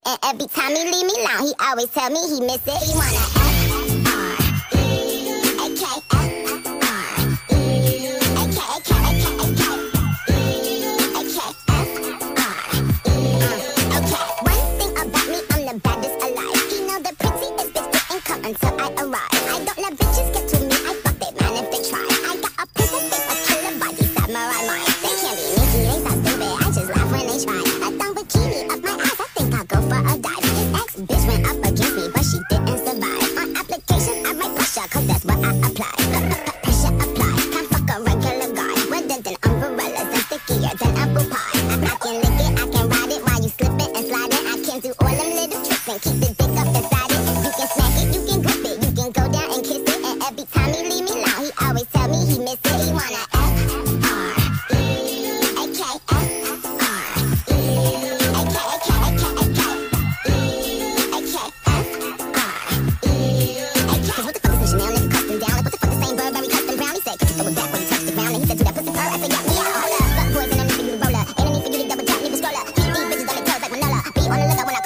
And every time he leave me alone, he always tell me he miss it. He wanna until I arrive. I don't let bitches get to me, I fuck they man if they try. I got a princess face, a killer body, samurai mind. They can't be me, they so stupid, I just laugh when they try. A thumb bikini up my ass, I think I'll go for a dive. His ex-bitch went up against me, but she didn't survive. On applications, I write pressure, cause that's what I apply. Pressure apply, can't fuck a regular guy. Wetter than umbrellas and stickier than apple pie. I can lick it, I can ride it while you slip it and slide it. I can do all them little tricks and keep the dick up inside it. You can smack it, you can grip it, you can go down and kiss it. And every time he leave me alone, he always tell me he miss it. He wanna on the lookout when I